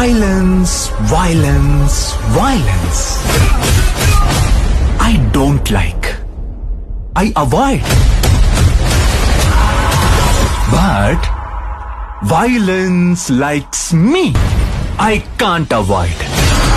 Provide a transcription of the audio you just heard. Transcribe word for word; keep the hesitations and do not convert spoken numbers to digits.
Violence, violence, violence. I don't like. I avoid. But violence likes me. I can't avoid.